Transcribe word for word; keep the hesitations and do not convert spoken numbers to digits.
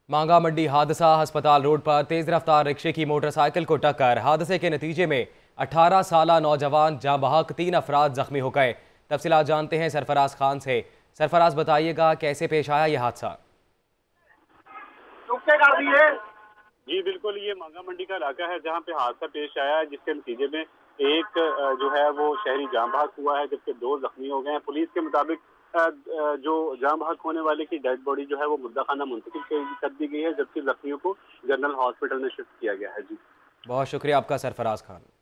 मांगा मंडी हादसा। अस्पताल रोड पर तेज रफ्तार रिक्शे की मोटरसाइकिल को टक्कर। हादसे के नतीजे में अठारह साल नौजवान जाँ बहक, तीन अफराद जख्मी हो गए। तफसीलात जानते हैं सरफराज खान से। सरफराज, बताइएगा कैसे पेश आया यह हादसा। जी बिल्कुल, ये मांगा मंडी का इलाका है जहाँ पे हादसा पेश आया है, जिसके नतीजे में एक जो है वो शहरी जाँ बहक हुआ है, जबकि दो जख्मी हो गए हैं। पुलिस के मुताबिक जो जाँ बहक होने वाले की डेड बॉडी जो है वो मुद्दा खाना मुंतकिल कर दी गई है, जबकि जख्मियों को जनरल हॉस्पिटल में शिफ्ट किया गया है। जी बहुत शुक्रिया आपका सरफराज खान।